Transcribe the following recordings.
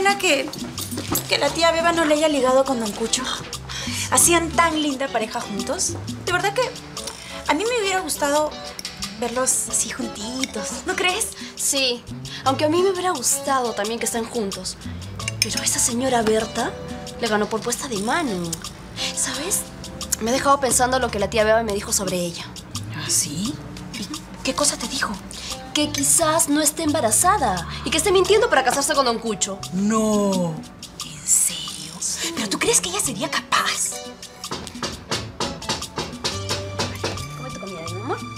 pena que la tía Beba no le haya ligado con Don Cucho. Hacían tan linda pareja juntos. De verdad que a mí me hubiera gustado verlos así juntitos, ¿no crees? Sí, aunque a mí me hubiera gustado también que estén juntos. Pero esa señora Berta le ganó por puesta de mano. ¿Sabes? Me he dejado pensando lo que la tía Beba me dijo sobre ella. ¿Ah, sí? ¿Y qué cosa te dijo? Que quizás no esté embarazada y que esté mintiendo para casarse con Don Cucho. No. ¿En serio? ¿Pero tú crees que ella sería capaz? Come tu comida, ¿no, amor?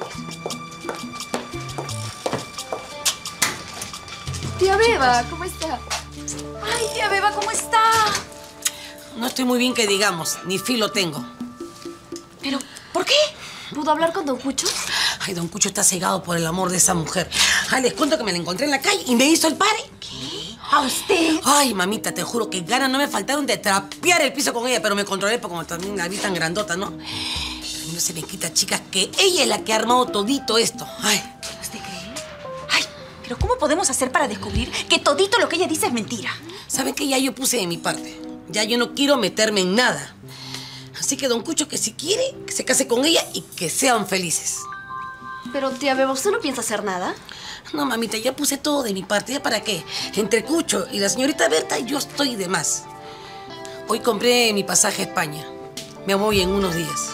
Tía Beba, ¿cómo está? Ay, tía Beba, ¿cómo está? No estoy muy bien que digamos, ni filo tengo. ¿Pero por qué? ¿Pudo hablar con Don Cucho? Ay, Don Cucho está cegado por el amor de esa mujer. Ay, les cuento que me la encontré en la calle y me hizo el pare. ¿Qué? ¿A usted? Ay, mamita, te juro que ganas no me faltaron de trapear el piso con ella, pero me controlé porque como también la vi tan grandota, ¿no? Pero a mí no se me quita, chicas, que ella es la que ha armado todito esto. Ay. ¿Usted cree? Ay, pero ¿cómo podemos hacer para descubrir que todito lo que ella dice es mentira? ¿Saben qué? Ya yo puse de mi parte. Ya yo no quiero meterme en nada. Así que Don Cucho, que si quiere, que se case con ella y que sean felices. Pero, tía Beba, ¿usted no piensa hacer nada? No, mamita, ya puse todo de mi parte. ¿Ya para qué? Entre Cucho y la señorita Berta, yo estoy de más. Hoy compré mi pasaje a España. Me voy en unos días.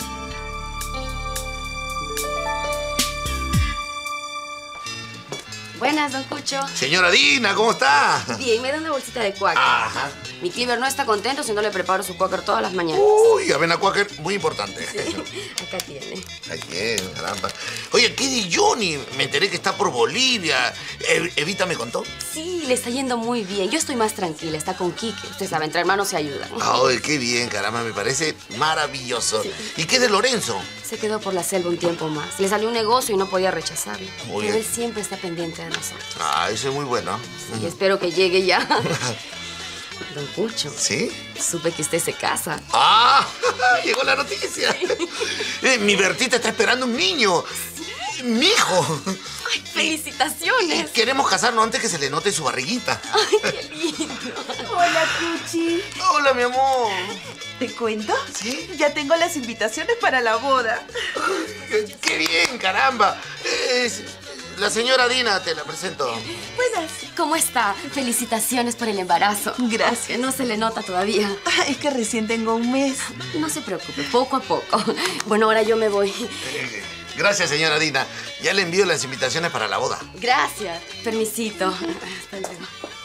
Buenas, Don Cucho. Señora Dina, ¿cómo está? Bien, me da una bolsita de cuáquer. Ajá. Mi Cliver no está contento si no le preparo su cuáquer todas las mañanas. Uy, avena cuáquer, muy importante. Acá tiene. Ay, bien, caramba. Oye, ¿qué de Johnny? Me enteré que está por Bolivia. Evita me contó. Sí, le está yendo muy bien. Yo estoy más tranquila, está con Quique. Usted sabe, entre hermanos se ayudan. Ay, qué bien, caramba, me parece maravilloso. Sí. ¿Y qué de Lorenzo? Se quedó por la selva un tiempo más. Le salió un negocio y no podía rechazarlo. Oye. Pero él siempre está pendiente de nosotros. Ah, eso es muy bueno. Sí, espero que llegue ya. Don Cucho. ¿Sí? Supe que usted se casa. ¡Ah! Llegó la noticia. Mi Bertita está esperando un niño. ¿Sí? Mi hijo. ¡Ay, felicitaciones! Y queremos casarnos antes que se le note su barriguita. ¡Ay, qué lindo! Hola, Cuchi. Hola, mi amor. ¿Te cuento? ¿Sí? Ya tengo las invitaciones para la boda. ¡Qué bien, caramba! La señora Dina, te la presento. Buenas. ¿Cómo está? Felicitaciones por el embarazo. Gracias. Que no se le nota todavía. Es que recién tengo un mes. No se preocupe, poco a poco. Bueno, ahora yo me voy. Gracias, señora Dina. Ya le envío las invitaciones para la boda. Gracias. Permisito. Hasta luego.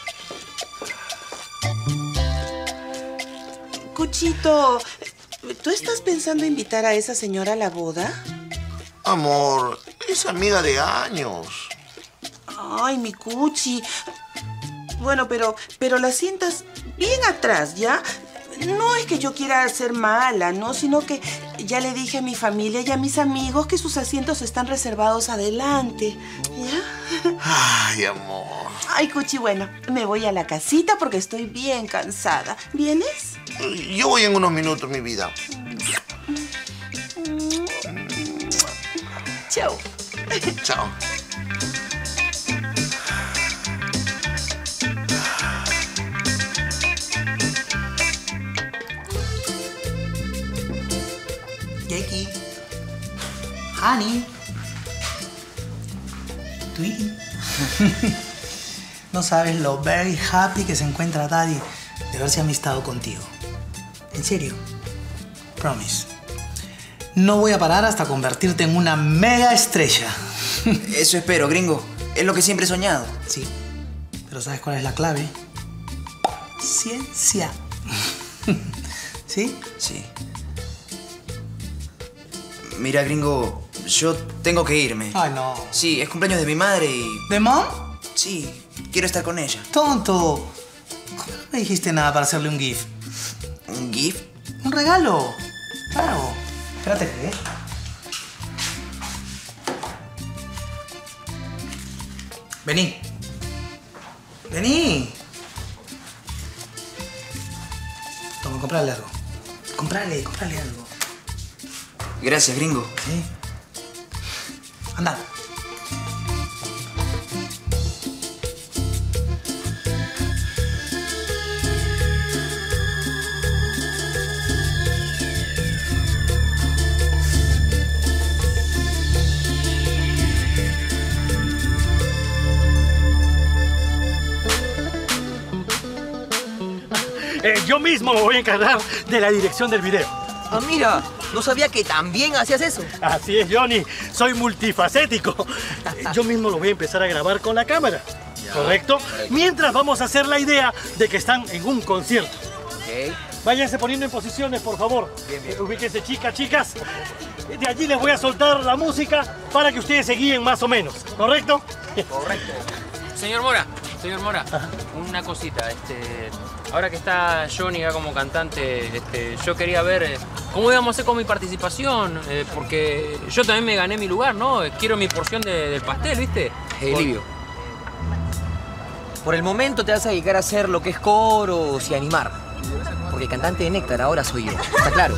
Cuchito, ¿tú estás pensando invitar a esa señora a la boda? Amor, es amiga de años. Ay, mi Cuchi. Bueno, pero la sientas bien atrás, ¿ya? No es que yo quiera ser mala, ¿no? Sino que ya le dije a mi familia y a mis amigos que sus asientos están reservados adelante, ¿ya? Ay, amor. Ay, Cuchi, bueno, me voy a la casita porque estoy bien cansada. ¿Vienes? Yo voy en unos minutos, mi vida. Chao. Chao. Jackie. Honey. Tweety. No sabes lo very happy que se encuentra Daddy de haberse amistado contigo. En serio. Promise. No voy a parar hasta convertirte en una mega estrella. Eso espero, gringo. Es lo que siempre he soñado. Sí. Pero ¿sabes cuál es la clave? Ciencia. ¿Sí? Sí. Mira, gringo, yo tengo que irme. Ay, no. Sí, es cumpleaños de mi madre y... ¿De mom? Sí, quiero estar con ella. Tonto. ¿Cómo no me dijiste nada para hacerle un gift? ¿Un gift? Un regalo. Claro. Espérate, ¿qué? Vení. Vení. Toma, comprale algo. Comprale algo. Gracias, gringo. Sí. Anda. yo mismo me voy a encargar de la dirección del video. Ah, mira, no sabía que también hacías eso. Así es, Johnny. Soy multifacético. Yo mismo lo voy a empezar a grabar con la cámara. ¿Correcto? Mientras vamos a hacer la idea de que están en un concierto. Ok. Váyanse poniendo en posiciones, por favor. Bien, bien. Ubíquense, chicas. De allí les voy a soltar la música para que ustedes se guíen más o menos. ¿Correcto? Correcto. Señor Mora, una cosita. Ahora que está Johnny acá como cantante, yo quería ver cómo íbamos a hacer con mi participación, porque yo también me gané mi lugar, ¿no? Quiero mi porción del pastel, ¿viste? Livio, por el momento te vas a dedicar a hacer lo que es coros y animar, porque cantante de Néctar ahora soy yo, ¿está claro?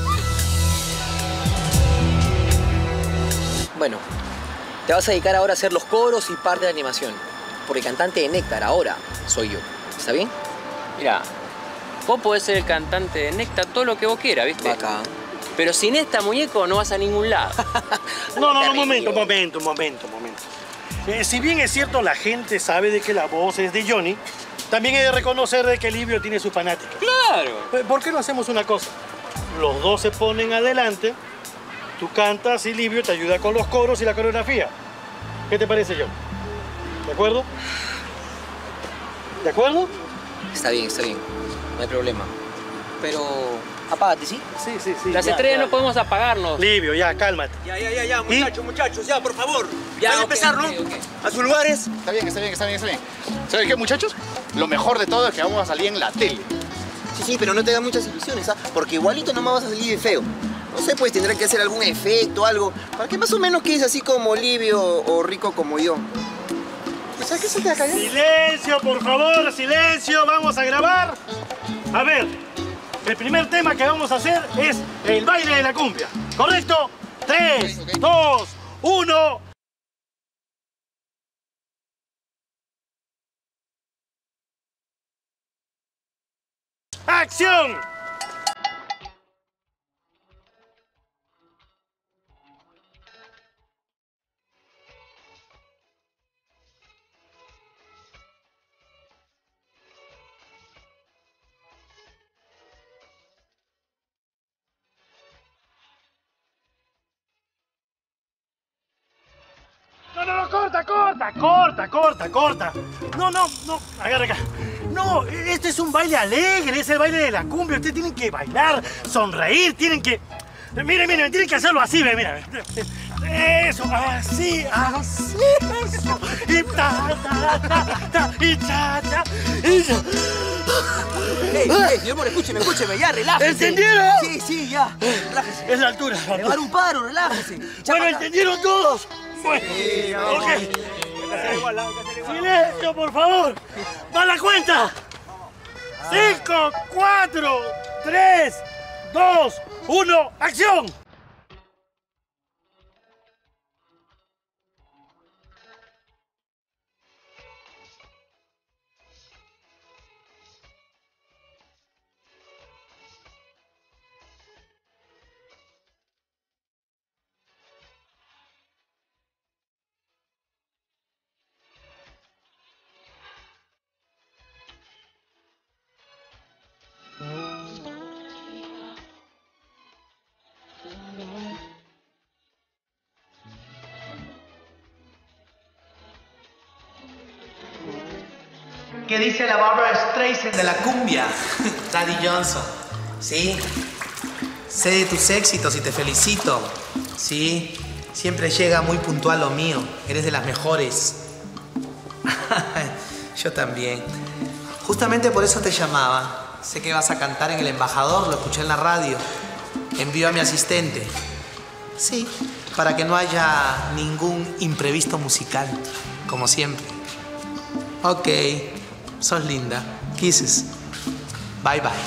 Bueno, te vas a dedicar ahora a hacer los coros y parte de la animación, porque cantante de Néctar ahora soy yo, ¿está bien? Mira, vos podés ser el cantante de Néctar todo lo que vos quieras, ¿viste? Bacán. Pero sin esta muñeco no vas a ningún lado. No, momento. Si bien es cierto, la gente sabe de que la voz es de Johnny, también he de reconocer de que Livio tiene sus fanáticos. ¡Claro! ¿Por qué no hacemos una cosa? Los dos se ponen adelante, tú cantas y Livio te ayuda con los coros y la coreografía. ¿Qué te parece, John? ¿De acuerdo? ¿De acuerdo? Está bien, no hay problema. Pero apágate, ¿sí? Sí. Las estrellas no podemos apagarnos. Livio, ya, cálmate. Ya, muchachos, ya, por favor. Ya, Van a ok, empezar, ¿no? ok. A sus lugares. Está bien. ¿Saben qué, muchachos? Lo mejor de todo es que vamos a salir en la tele. Sí, pero no te da muchas ilusiones, ¿ah? Porque igualito no me vas a salir de feo. No sé, pues tendré que hacer algún efecto, algo, para que más o menos quedes así como Livio o rico como yo. ¿Sabes qué se te va a caer? Silencio, por favor, silencio. Vamos a grabar. A ver, el primer tema que vamos a hacer es el baile de la cumbia. ¿Correcto? 3, 2, 1... ¡Acción! No, corta. No, agarra acá. No, este es un baile alegre, es el baile de la cumbia. Ustedes tienen que bailar, sonreír, tienen que... Miren, tienen que hacerlo así, mira. Eso, así, eso. Y y Mi amor, escúcheme, ya, relájese. ¿Entendieron? Sí, ya, relájese. Es la altura. Le va a dar un paro, relájese. Bueno, ¿entendieron todos? Bueno, ok. Silencio, por favor. ¡Va la cuenta! 5, 4, 3, 2, 1, ¡acción! ¿Qué dice la Barbara Streisand de la cumbia? Daddy Johnson. Sí. Sé de tus éxitos y te felicito. Sí. Siempre llega muy puntual lo mío. Eres de las mejores. Yo también. Justamente por eso te llamaba. Sé que vas a cantar en El Embajador, lo escuché en la radio. Envío a mi asistente. Sí, para que no haya ningún imprevisto musical, como siempre. Ok, sos linda. Kisses. Bye, bye.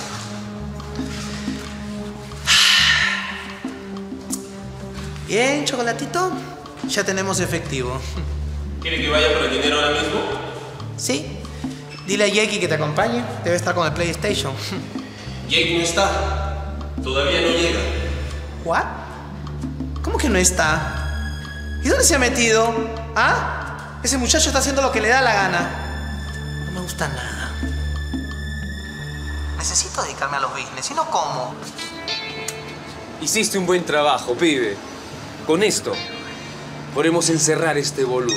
Bien, chocolatito. Ya tenemos efectivo. ¿Quiere que vaya por el dinero ahora mismo? Sí. Dile a Jackie que te acompañe. Debe estar con el PlayStation. Jake no está. Todavía no llega. ¿What? ¿Cómo que no está? ¿Y dónde se ha metido? ¿Ah? Ese muchacho está haciendo lo que le da la gana. No me gusta nada. Necesito dedicarme a los business, si no, ¿cómo? Hiciste un buen trabajo, pibe. Con esto podemos encerrar este boludo.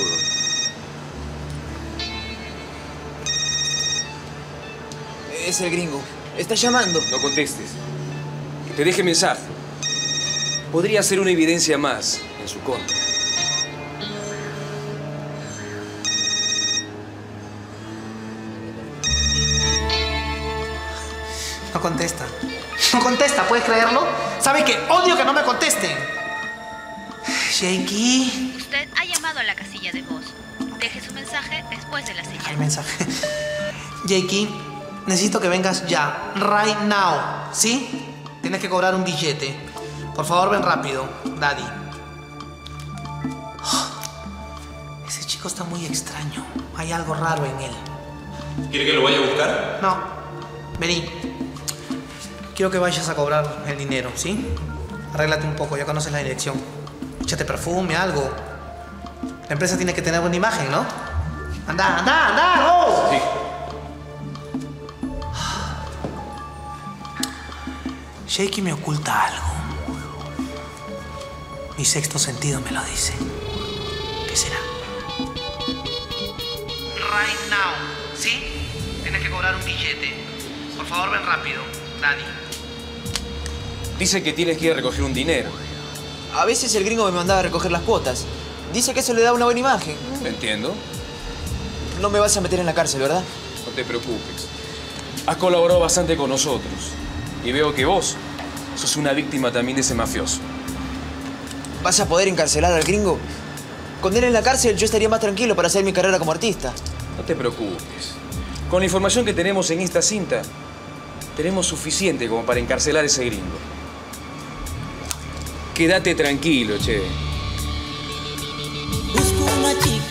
Es el gringo. Está llamando. No contestes. Que te deje mensaje. Podría ser una evidencia más en su contra. No contesta. No contesta, ¿puedes creerlo? ¿Sabe que odio que no me contesten? Jakey. Usted ha llamado a la casilla de voz. Deje su mensaje después de la señal. El mensaje. Jakey, necesito que vengas ya. Right now. ¿Sí? Tienes que cobrar un billete. Por favor, ven rápido. Daddy. Ese chico está muy extraño. Hay algo raro en él. ¿Quiere que lo vaya a buscar? No. Vení. Quiero que vayas a cobrar el dinero, ¿sí? Arréglate un poco, ya conoces la dirección. Échate perfume, algo. La empresa tiene que tener buena imagen, ¿no? ¡Anda, anda, anda! ¡Oh! Sí. Jakey me oculta algo. Mi sexto sentido me lo dice. ¿Qué será? Right now, ¿sí? Tienes que cobrar un billete. Por favor, ven rápido, Daddy. Dice que tienes que ir a recoger un dinero. A veces el gringo me mandaba a recoger las cuotas. Dice que eso le da una buena imagen. Entiendo. No me vas a meter en la cárcel, ¿verdad? No te preocupes. Has colaborado bastante con nosotros. Y veo que vos sos una víctima también de ese mafioso. ¿Vas a poder encarcelar al gringo? Con él en la cárcel yo estaría más tranquilo para hacer mi carrera como artista. No te preocupes. Con la información que tenemos en esta cinta, tenemos suficiente como para encarcelar a ese gringo. Quédate tranquilo, che. Busco una chica.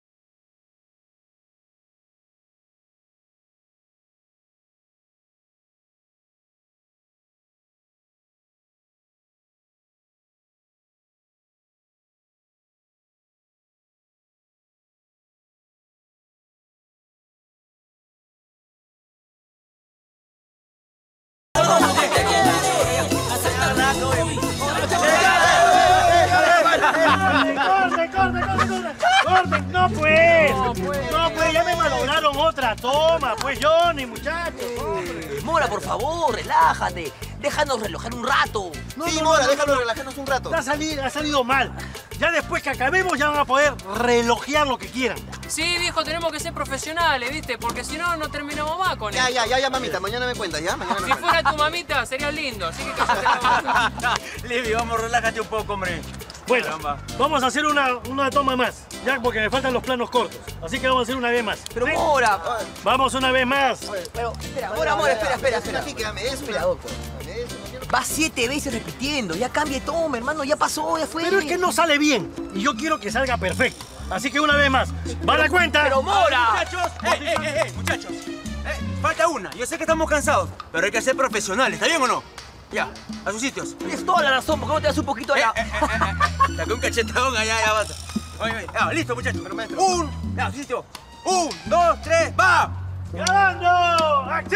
¡Corte! ¡No pues! ¡No pues! ¡Ya me malograron otra toma! Pues Johnny, muchachos. Mora, por favor, relájate. Déjanos relojar un rato. Sí, Mora, déjanos relajarnos un rato. Ha salido mal. Ya después que acabemos ya van a poder relojear lo que quieran. Sí, viejo, tenemos que ser profesionales, ¿viste? Porque si no, no terminamos más con esto. Ya, mamita. Mañana me cuentas, ¿ya? Mañana Si fuera tu mamita, sería lindo. Así que cállate la boca. Libby, vamos, relájate un poco, hombre. Bueno, vamos a hacer una toma más, ya porque me faltan los planos cortos. Así que vamos a hacer una vez más. Pero Mora. Vamos una vez más. Pero, espera, Mora, espera. Espera, doctor. Va 7 veces repitiendo. Ya cambie toma, hermano. Ya pasó, ya fue. Pero es que no sale bien. Y yo quiero que salga perfecto. Así que una vez más. ¡Va la cuenta! ¡Pero Mora! Muchachos, muchachos. Falta una. Yo sé que estamos cansados, pero hay que ser profesionales. ¿Está bien o no? Ya, a sus sitios. Tienes toda la razón. ¿Por qué no te das un poquito allá? Saqué un cachetadón allá, ya basta. Oye, ya, listo, muchachos. Ya, a su sitio. 1, 2, 3, ¡va! ¡Grabando!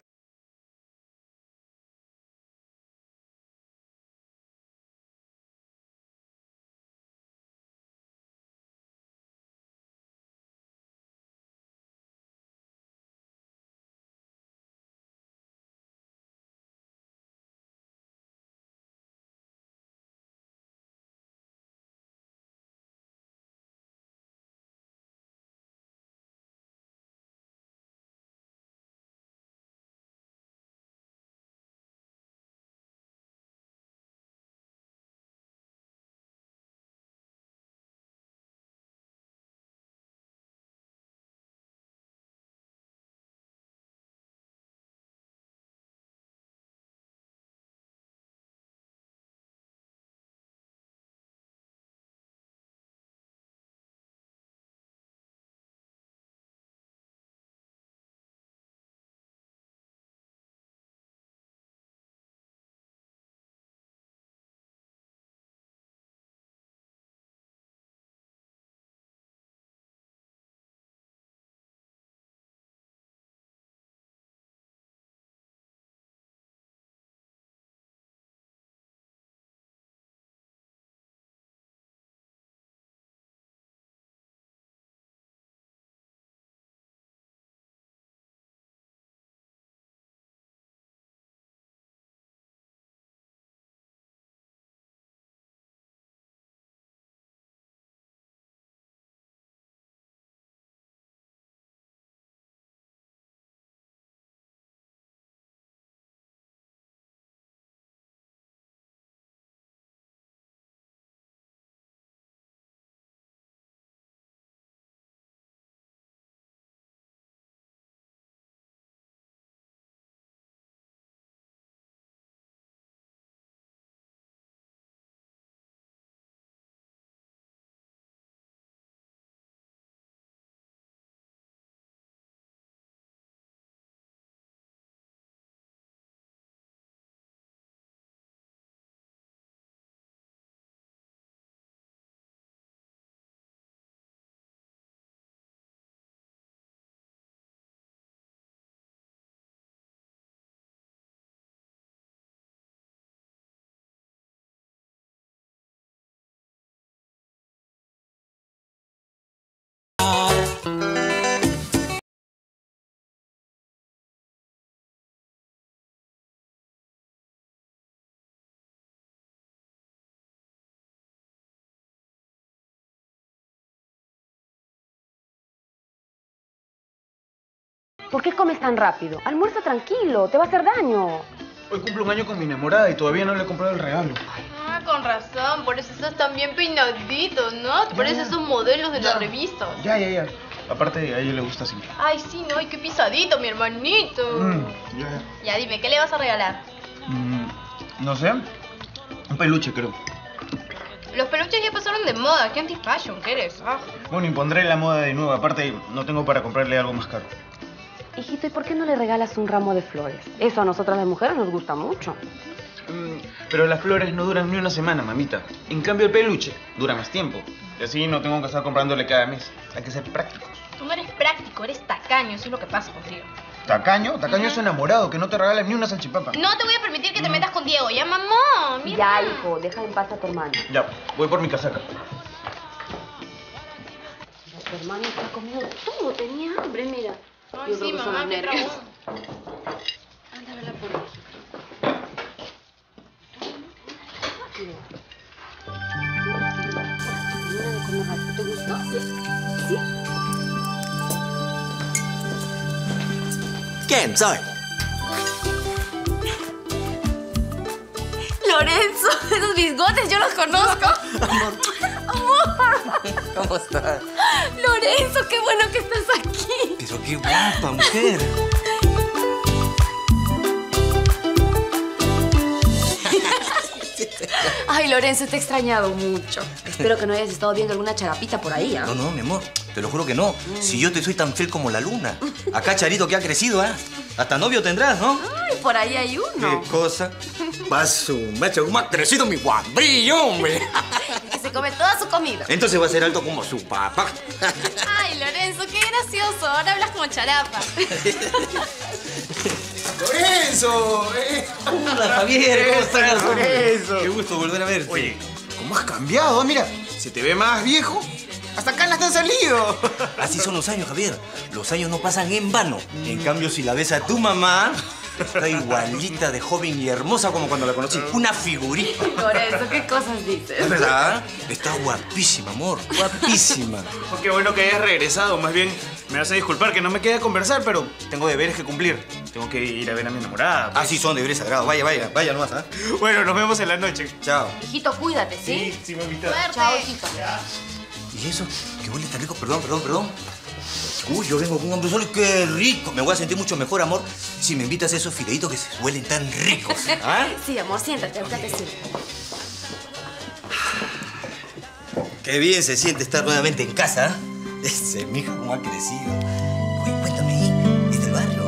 ¿Por qué comes tan rápido? Almuerza tranquilo, te va a hacer daño. Hoy cumplo un año con mi enamorada y todavía no le he comprado el regalo. Ah, con razón, por eso estás tan bien peinadito, ¿no? Te pareces esos modelos de las revistas. Ya. Aparte, a ella le gusta así. Ay, sí, ¿no? Ay, qué pisadito, mi hermanito. Ya, dime, ¿qué le vas a regalar? No sé. Un peluche, creo. Los peluches ya pasaron de moda. ¿Qué anti-fashion que eres? Ah. Bueno, impondré la moda de nuevo. Aparte, no tengo para comprarle algo más caro. Hijito, ¿y por qué no le regalas un ramo de flores? Eso a nosotras las mujeres nos gusta mucho. Pero las flores no duran ni una semana, mamita. En cambio, el peluche dura más tiempo. Y así no tengo que estar comprándole cada mes. Hay que ser prácticos. Tú no eres práctico, eres tacaño. Eso es lo que pasa contigo. ¿Tacaño? Tacaño es enamorado, que no te regales ni una salchipapa. No te voy a permitir que te metas con Diego. Ya, mamá. Ya, hijo, deja en paz a tu hermano. Ya, voy por mi casaca. Tu hermano está comiendo todo, tenía hambre, mira. Ay, Yo sí, creo que son mamá, los qué nervios. trabó. Anda a verla por ahí. ¿Te gustó? ¿Sí? ¿Quién soy? Lorenzo, esos bigotes yo los conozco. Amor. ¿Cómo estás? Lorenzo, qué bueno que estás aquí. Pero qué guapa, mujer. Ay, Lorenzo, te he extrañado mucho. Espero que no hayas estado viendo alguna charapita por ahí, ¿ah? No, mi amor. Te lo juro que no. Si yo te soy tan fiel como la luna. Acá, Charito, que ha crecido, ¿eh? Hasta novio tendrás, ¿no? Ay, por ahí hay uno. ¿Qué cosa? Paso, macho, ¿cómo ha crecido mi guambrillo, hombre? Que se come toda su comida. Entonces va a ser alto como su papá. Ay, Lorenzo, qué gracioso. Ahora hablas como charapa. ¡Lorenzo! Hola, Javier, ¿cómo estás? Lorenzo. Qué gusto volver a verte. Oye, ¿cómo has cambiado? Mira, se te ve más viejo. Hasta canas te han salido. Así son los años, Javier. Los años no pasan en vano. En cambio, si la ves a tu mamá, está igualita de joven y hermosa como cuando la conocí. Una figurita. Lorenzo, ¿qué cosas dices? ¿Es verdad? Está guapísima, amor. Guapísima. Oh, qué bueno que hayas regresado. Más bien, me vas a disculpar que no me quede a conversar, pero tengo deberes que cumplir. Tengo que ir a ver a mi enamorada. Pues. Así son deberes sagrados. Vaya nomás, ¿ah? Bueno, nos vemos en la noche. Chao. Hijito, cuídate, ¿sí? Sí, mamita. Chao, hijito. ¿Y eso? ¿Qué huele tan rico? Perdón. Uy, yo vengo con un hambre solo. ¡Qué rico! Me voy a sentir mucho mejor, amor, si me invitas a esos fideitos que se huelen tan ricos. ¿Ah? Sí, amor, siéntate, ahorita te sirvo. Qué bien se siente estar nuevamente en casa. Ese, mija, cómo ha crecido. Oye, cuéntame ahí, ¿es del barrio?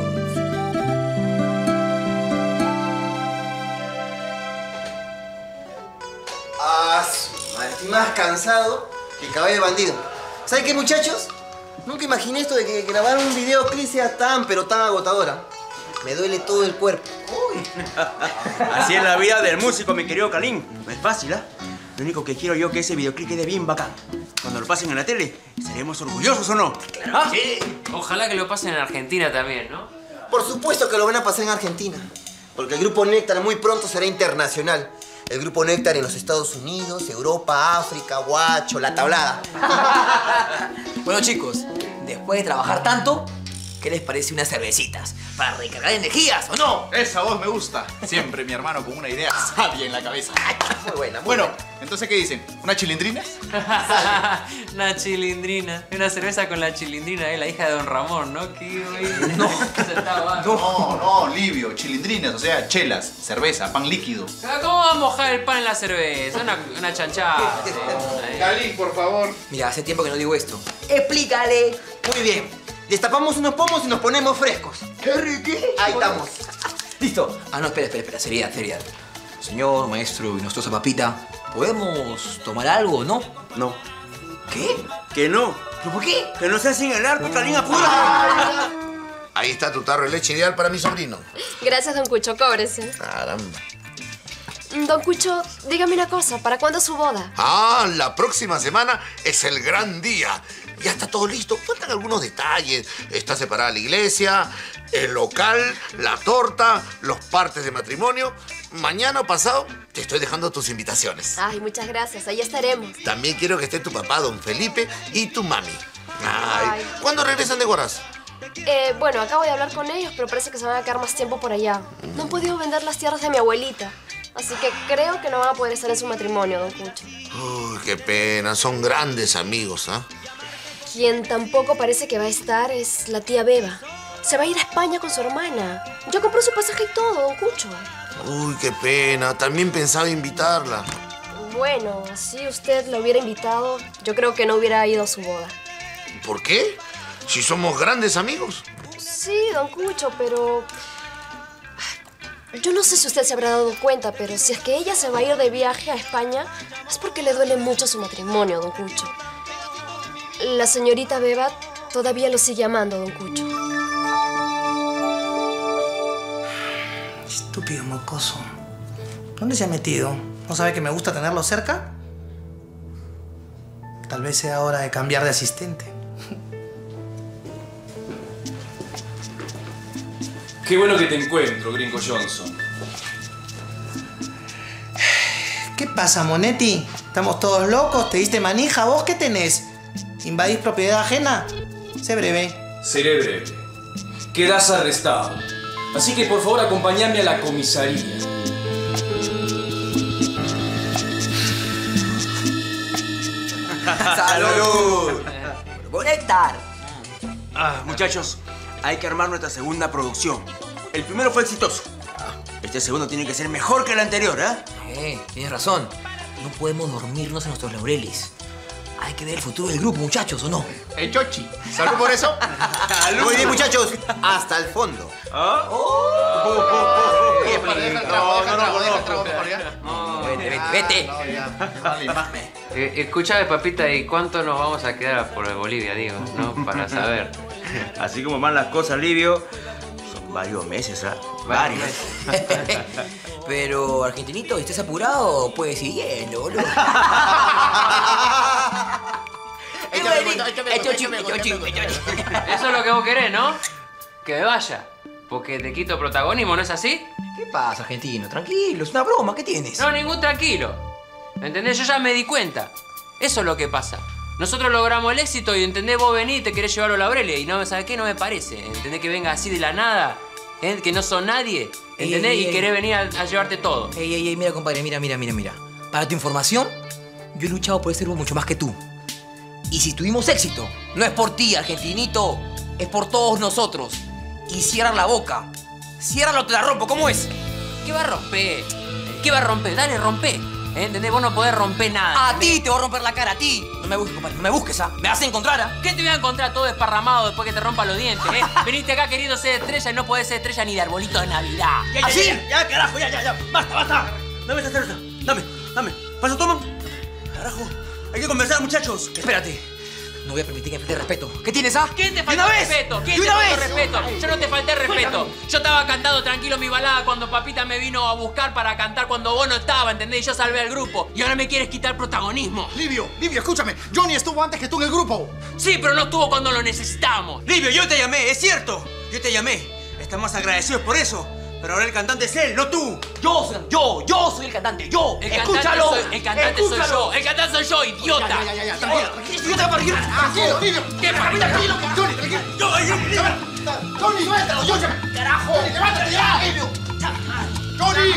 Estoy más cansado que caballo de bandido. ¿Saben qué, muchachos? Nunca imaginé esto de que grabar un videoclip sea tan, pero tan agotadora. Me duele todo el cuerpo. Uy. Así es la vida del músico, mi querido Calín. No es fácil, ¿ah? Lo único que quiero yo es que ese videoclip quede bien bacán. Cuando lo pasen en la tele, ¿seremos orgullosos o no? Claro. Sí. Ojalá que lo pasen en Argentina también, ¿no? Por supuesto que lo van a pasar en Argentina. Porque el Grupo Néctar muy pronto será internacional. El Grupo Néctar en los Estados Unidos, Europa, África, Guacho, La Tablada. Bueno, chicos, después de trabajar tanto, ¿qué les parece unas cervecitas? Para recargar energías, ¿o no? Esa voz me gusta. Siempre mi hermano con una idea sabia en la cabeza. Muy buena, muy bueno, buena. Entonces, ¿qué dicen? ¿Una chilindrina? Una chilindrina. Una cerveza con la chilindrina, la hija de Don Ramón, ¿no? No, Livio. Chilindrinas, o sea, chelas, cerveza, pan líquido. ¿Cómo va a mojar el pan en la cerveza? Una chanchada. Calín, por favor. Mira, hace tiempo que no digo esto. ¡Explícale! Muy bien. Destapamos unos pomos y nos ponemos frescos. ¡Qué riquísimo! Ahí estamos. ¿Listo? Ah, no, espera. Seriedad. Señor, maestro y nuestra papita, ¿podemos tomar algo, no? No. ¿Qué? Que no. ¿Pero por qué? Que no se hacen el arte, Calín, apúrate. Ahí está tu tarro de leche ideal para mi sobrino. Gracias, don Cucho, cóbrese. Caramba. Don Cucho, dígame una cosa, ¿para cuándo es su boda? Ah, la próxima semana es el gran día. Ya está todo listo. Faltan algunos detalles. Está separada la iglesia, el local, la torta, los partes de matrimonio. Mañana o pasado te estoy dejando tus invitaciones. Ay, muchas gracias, ahí estaremos. También quiero que esté tu papá, don Felipe, y tu mami. Ay. ¿Cuándo regresan de Huaraz? Bueno, acabo de hablar con ellos, pero parece que se van a quedar más tiempo por allá. No han podido vender las tierras de mi abuelita. Así que creo que no van a poder estar en su matrimonio, don Cucho. Uy, qué pena. Son grandes amigos, ¿ah? Quien tampoco parece que va a estar es la tía Beba. Se va a ir a España con su hermana. Ya compró su pasaje y todo, don Cucho. Uy, qué pena. También pensaba invitarla. Bueno, si usted la hubiera invitado, yo creo que no hubiera ido a su boda. ¿Por qué? Si somos grandes amigos. Sí, don Cucho, pero... Yo no sé si usted se habrá dado cuenta, pero si es que ella se va a ir de viaje a España, es porque le duele mucho su matrimonio, don Cucho. La señorita Beba todavía lo sigue amando, don Cucho. Estúpido mocoso. ¿Dónde se ha metido? ¿No sabe que me gusta tenerlo cerca? Tal vez sea hora de cambiar de asistente. Qué bueno que te encuentro, Gringo Johnson. ¿Qué pasa, Monetti? ¿Estamos todos locos? ¿Te diste manija? ¿Vos qué tenés? ¿Invadís propiedad ajena? Sé breve. Seré breve. Quedas arrestado. Así que por favor acompáñame a la comisaría. ¡Salud! ¡Néctar! Muchachos, hay que armar nuestra segunda producción. El primero fue exitoso. Este segundo tiene que ser mejor que el anterior, ¿eh? Tienes razón. No podemos dormirnos en nuestros laureles. Hay que ver el futuro del grupo, muchachos, ¿o no? Chochi, ¿salud por eso? Muy bien, muchachos. Hasta el fondo. Vete. Escuchame, papita, ¿y cuánto nos vamos a quedar por Bolivia, digo, no? Para saber. Así como van las cosas, Livio, son varios meses, ¿ah? Varios. Pero, argentinito, ¿estás apurado? Puedes ir yendo, boludo. Eso es lo que vos querés, ¿no? Que me vaya. Porque te quito protagonismo, ¿no es así? ¿Qué pasa, argentino? Tranquilo, es una broma, ¿qué tienes? No, ningún tranquilo. ¿Entendés? Yo ya me di cuenta. Eso es lo que pasa. Nosotros logramos el éxito y, ¿entendés? Vos venís y te querés llevar los laureles. Y no, ¿sabes qué? No me parece. ¿Entendés? Que venga así de la nada. ¿Eh? Que no son nadie. ¿Entendés? Y querés venir a llevarte todo. Ey, mira, compadre, mira. Para tu información, yo he luchado por ese grupo mucho más que tú. Y si tuvimos éxito, no es por ti, argentinito. Es por todos nosotros. Y cierra la boca. Ciérralo, te la rompo. ¿Cómo es? ¿Qué va a romper? ¿Qué va a romper? Dale, rompe. ¿Entendés? Vos no podés romper nada. A ti te voy a romper la cara, a ti. No me busques, compadre, no me busques, ¿ah? Me vas a encontrar, ¿ah? ¿Qué te voy a encontrar todo desparramado después que te rompa los dientes, Veniste acá queriendo ser estrella y no podés ser estrella ni de arbolito de Navidad. Ya, carajo, ya. Basta. Dame esa cerveza. Dame. ¿Paso, toma? Carajo, hay que conversar, muchachos. Espérate. No voy a permitir que me falte respeto. ¿Qué tienes, ah? ¿Quién te faltó respeto? ¿Quién te faltó respeto? Yo no te falté respeto. Yo estaba cantando tranquilo mi balada cuando papita me vino a buscar para cantar cuando vos no estabas, ¿entendés? Y yo salvé al grupo. Y ahora me quieres quitar protagonismo. Livio, escúchame. Johnny estuvo antes que tú en el grupo. Sí, pero no estuvo cuando lo necesitamos. Livio, yo te llamé, es cierto. Yo te llamé. Estamos agradecidos por eso. Pero ahora el cantante es él, no tú. Yo soy el cantante, yo. Escúchalo. El cantante soy yo. El cantante soy yo, idiota. Ya, tranquilo, Livio. ¿Qué, papita? Johnny, tranquilo. Johnny, suéltalo, Johnny. Carajo. Johnny, levántate ya, Livio. Johnny.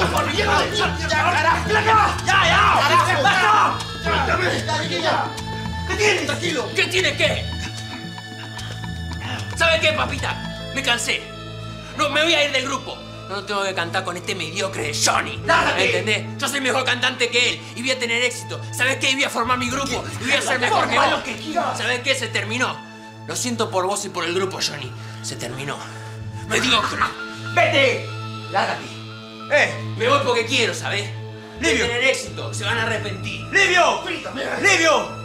Ya. ¿Qué tiene? Tranquilo. ¿Qué tiene qué? ¿Sabe qué, papita? Me cansé. No, me voy a ir del grupo. No tengo que cantar con este mediocre de Johnny. ¿Entendés? Yo soy mejor cantante que él y voy a tener éxito. ¿Sabes qué? Voy a formar mi grupo y voy a ser mejor que vos. ¿Sabes qué? Se terminó. Lo siento por vos y por el grupo, Johnny. Se terminó. Mediocre. ¡Vete! Lárgate. Me voy porque quiero, ¿sabes? Voy a tener éxito. Se van a arrepentir. ¡Livio! ¡Livio!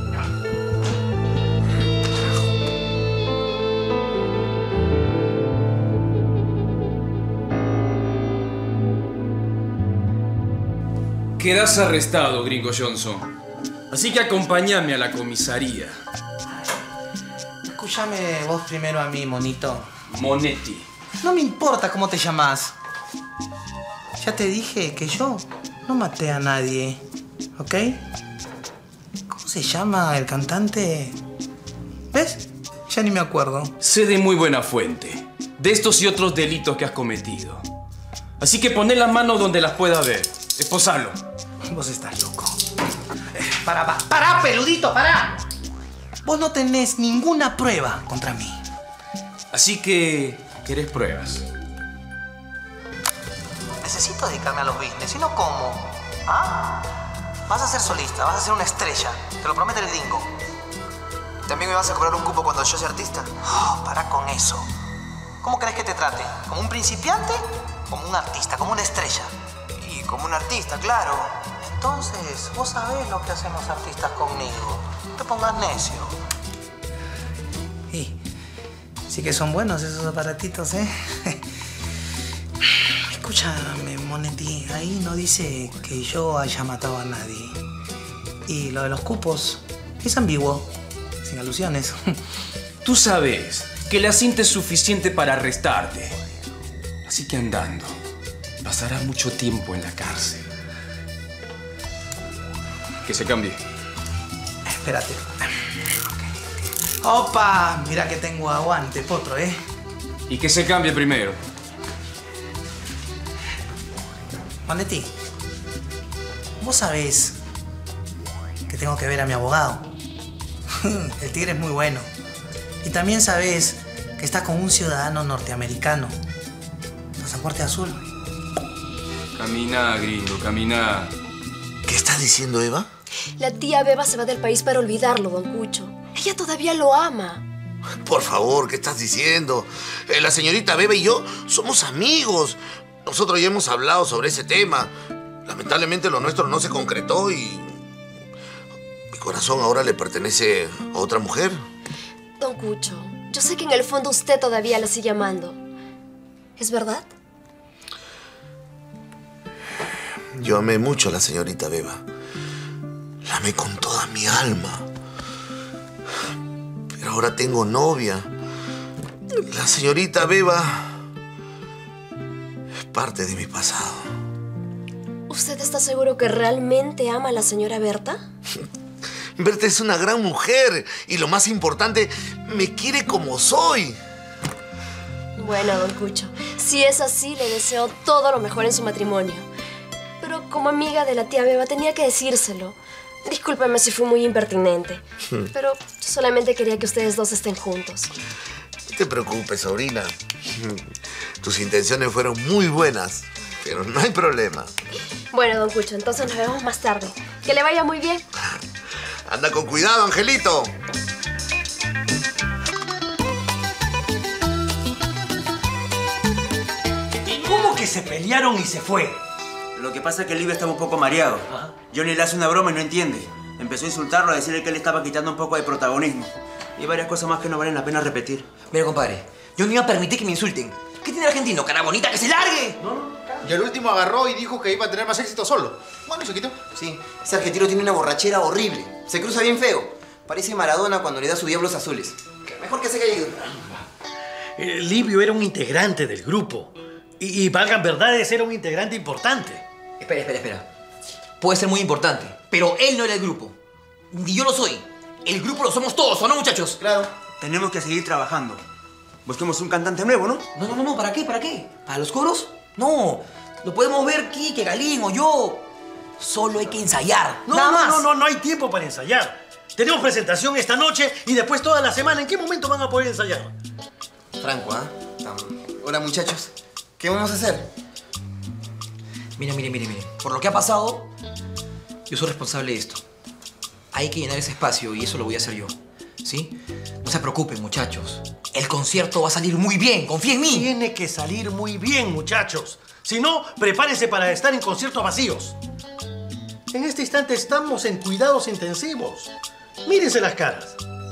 Quedas arrestado, Gringo Johnson. Así que acompáñame a la comisaría. Escúchame vos primero a mí, monito. Monetti. No me importa cómo te llamas. Ya te dije que yo no maté a nadie, ¿ok? ¿Cómo se llama el cantante? ¿Ves? Ya ni me acuerdo. Sé de muy buena fuente de estos y otros delitos que has cometido. Así que poné las manos donde las puedas ver. Esposalo. Vos estás loco. Pará, peludito, pará. Vos no tenés ninguna prueba contra mí. Así que, ¿querés pruebas? Necesito dedicarme a los business, si no, ¿cómo? ¿Ah? Vas a ser solista, vas a ser una estrella. Te lo promete el gringo. ¿También me vas a cobrar un cupo cuando yo sea artista? Oh, para con eso. ¿Cómo crees que te trate? ¿Como un principiante? ¿Como un artista? ¿Como una estrella? Y como un artista, claro. Entonces, vos sabés lo que hacen los artistas conmigo. No te pongas necio. Y sí que son buenos esos aparatitos, ¿eh? Escúchame, Monetti, ahí no dice que yo haya matado a nadie. Y lo de los cupos es ambiguo, sin alusiones. Tú sabes que la cinta es suficiente para arrestarte. Así que andando, pasarás mucho tiempo en la cárcel. Que se cambie. Espérate. ¡Opa! Mira que tengo aguante, potro, ¿eh? Y que se cambie primero. Monetti, vos sabés que tengo que ver a mi abogado. El tigre es muy bueno. Y también sabés que está con un ciudadano norteamericano. Pasaporte azul. Camina, gringo, camina. ¿Qué estás diciendo, Eva? La tía Beba se va del país para olvidarlo, don Cucho. Ella todavía lo ama. Por favor, ¿qué estás diciendo? La señorita Beba y yo somos amigos. Nosotros ya hemos hablado sobre ese tema. Lamentablemente lo nuestro no se concretó y mi corazón ahora le pertenece a otra mujer. Don Cucho, yo sé que en el fondo usted todavía la sigue amando. ¿Es verdad? Yo amé mucho a la señorita Beba. La amé con toda mi alma. Pero ahora tengo novia. La señorita Beba es parte de mi pasado. ¿Usted está seguro que realmente ama a la señora Berta? Berta es una gran mujer y lo más importante, me quiere como soy. Bueno, don Cucho, si es así, le deseo todo lo mejor en su matrimonio. Pero como amiga de la tía Beba tenía que decírselo. Discúlpeme si fui muy impertinente, pero yo solamente quería que ustedes dos estén juntos. No te preocupes, sobrina. Tus intenciones fueron muy buenas, pero no hay problema. Bueno, don Cucho, entonces nos vemos más tarde. Que le vaya muy bien. Anda con cuidado, Angelito. ¿Cómo que se pelearon y se fue? Lo que pasa es que el Livio estaba un poco mareado. Johnny le hace una broma y no entiende. Empezó a insultarlo, a decirle que él estaba quitando un poco de protagonismo. Y varias cosas más que no valen la pena repetir. Mira, compadre, yo no iba a permitir que me insulten. ¿Qué tiene el argentino? ¡Cara bonita, que se largue! Y el último agarró y dijo que iba a tener más éxito solo. Bueno, se quitó. Sí, ese argentino tiene una borrachera horrible. Se cruza bien feo. Parece Maradona cuando le da sus diablos azules. Mejor que se haya ido. Livio era un integrante del grupo. Y valgan verdades, era un integrante importante. Espera. Puede ser muy importante, pero él no era el grupo. Ni yo lo soy. El grupo lo somos todos, ¿o no, muchachos? Claro. Tenemos que seguir trabajando. Busquemos un cantante nuevo, ¿no? No, ¿para qué? ¿Para los coros? No, lo podemos ver Quique, Galín o yo. Solo hay que ensayar, nada más. No hay tiempo para ensayar. Tenemos presentación esta noche y después toda la semana. ¿En qué momento van a poder ensayar? Franco, ¿ah? Hola, muchachos. ¿Qué vamos a hacer? Miren. Por lo que ha pasado, yo soy responsable de esto. Hay que llenar ese espacio y eso lo voy a hacer yo. ¿Sí? No se preocupen, muchachos. El concierto va a salir muy bien. Confía en mí. Tiene que salir muy bien, muchachos. Si no, prepárense para estar en conciertos vacíos. En este instante estamos en cuidados intensivos. Mírense las caras.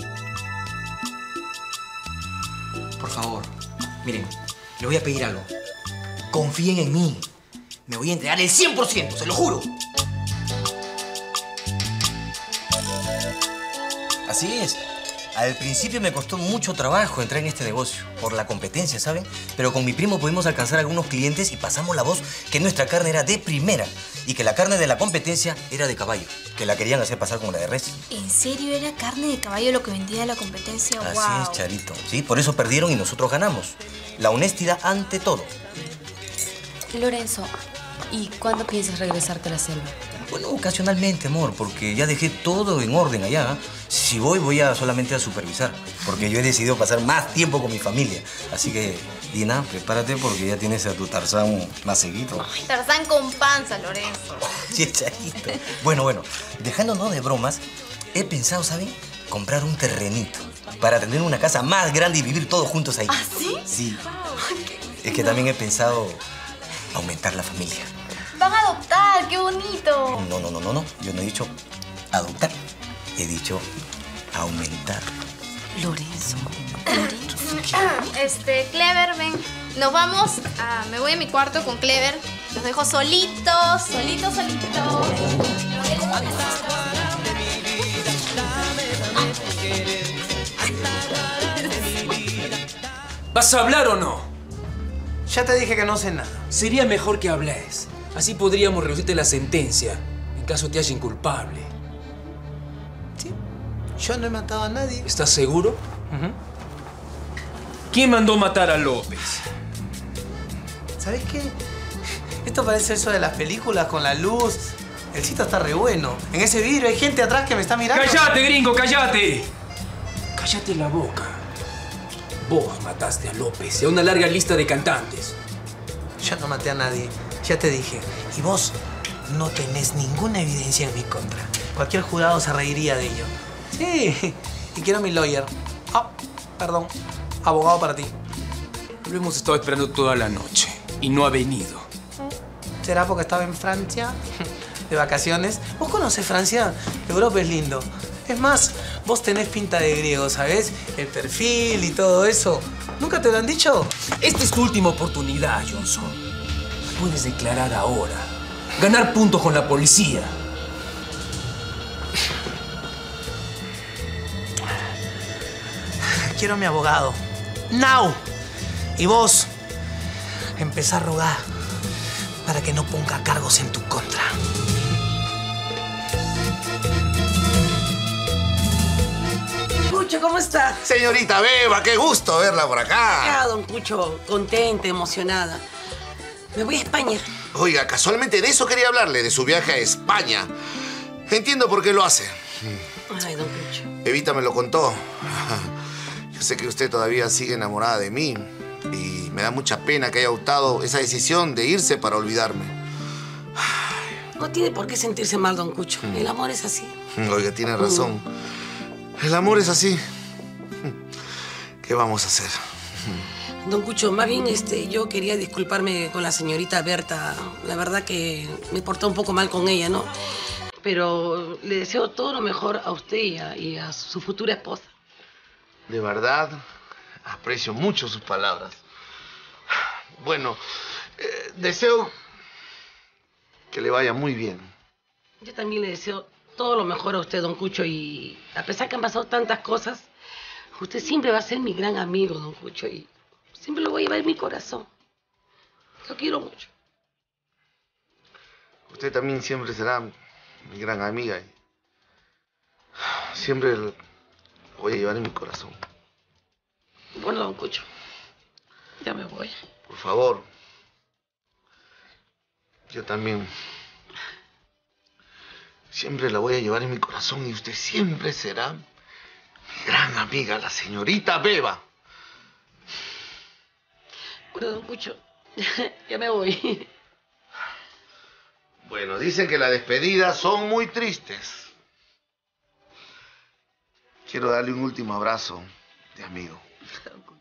Por favor, miren, les voy a pedir algo. Confíen en mí. Me voy a entregar el 100%, se lo juro. Así es. Al principio me costó mucho trabajo entrar en este negocio, por la competencia, ¿saben? Pero con mi primo pudimos alcanzar algunos clientes y pasamos la voz que nuestra carne era de primera y que la carne de la competencia era de caballo, que la querían hacer pasar como la de res. ¿En serio era carne de caballo lo que vendía la competencia? Así ¡Wow! es, Charito. Sí, por eso perdieron y nosotros ganamos. La honestidad ante todo. Lorenzo, ¿y cuándo piensas regresarte a la selva? Bueno, ocasionalmente, amor, porque ya dejé todo en orden allá. Si voy solamente a supervisar, porque yo he decidido pasar más tiempo con mi familia. Así que, Dina, prepárate porque ya tienes a tu Tarzán más seguido. Tarzán con panza, Lorenzo. Sí, Charito. Bueno, dejándonos de bromas, he pensado, ¿saben? Comprar un terrenito para tener una casa más grande y vivir todos juntos ahí. ¿Ah, sí? Sí. Es que también he pensado aumentar la familia. Van a adoptar, qué bonito. No. Yo no he dicho adoptar. He dicho aumentar. Lorenzo. Clever, ven. Nos vamos. Me voy a mi cuarto con Clever. Los dejo solitos. ¿Vas a hablar o no? Ya te dije que no sé nada. Sería mejor que hables. Así podríamos reducirte la sentencia, en caso te hallen culpable. Sí, yo no he matado a nadie. ¿Estás seguro? ¿Quién mandó matar a López? ¿Sabes qué? Esto parece eso de las películas con la luz. El sitio está re bueno. En ese vidrio hay gente atrás que me está mirando. ¡Cállate, gringo, cállate! Cállate la boca. Vos mataste a López y a una larga lista de cantantes. Yo no maté a nadie, ya te dije. Y vos no tenés ninguna evidencia en mi contra. Cualquier jurado se reiría de ello. Sí, y quiero a mi lawyer. Perdón, abogado para ti. Lo hemos estado esperando toda la noche y no ha venido. ¿Será porque estaba en Francia? De vacaciones. ¿Vos conocés Francia? Europa es lindo. Es más, vos tenés pinta de griego, ¿sabés? El perfil y todo eso. ¿Nunca te lo han dicho? Esta es tu última oportunidad, Johnson. Puedes declarar ahora. Ganar puntos con la policía. Quiero a mi abogado. ¡Now! Y vos, empezá a rogar para que no ponga cargos en tu contra. Cucho, ¿cómo está? Señorita Beba, qué gusto verla por acá. Don Cucho, contenta, emocionada. Me voy a España. Oiga, casualmente de eso quería hablarle, de su viaje a España. Entiendo por qué lo hace. Ay, don Cucho. Evita me lo contó. Yo sé que usted todavía sigue enamorada de mí y me da mucha pena que haya optado esa decisión de irse para olvidarme. No tiene por qué sentirse mal, don Cucho. El amor es así. Oiga, tiene razón. El amor es así. ¿Qué vamos a hacer? Don Cucho, más bien yo quería disculparme con la señorita Berta. La verdad que me porté un poco mal con ella, ¿no? Pero le deseo todo lo mejor a usted y a su futura esposa. De verdad, aprecio mucho sus palabras. Bueno, deseo que le vaya muy bien. Yo también le deseo todo lo mejor a usted, don Cucho, y a pesar que han pasado tantas cosas, usted siempre va a ser mi gran amigo, don Cucho, y siempre lo voy a llevar en mi corazón. Lo quiero mucho. Usted también siempre será mi gran amiga y siempre lo voy a llevar en mi corazón. Bueno, don Cucho, ya me voy. Por favor. Yo también siempre la voy a llevar en mi corazón y usted siempre será mi gran amiga, la señorita Beba. Bueno, don Cucho, ya me voy. Bueno, dicen que las despedidas son muy tristes. Quiero darle un último abrazo de amigo.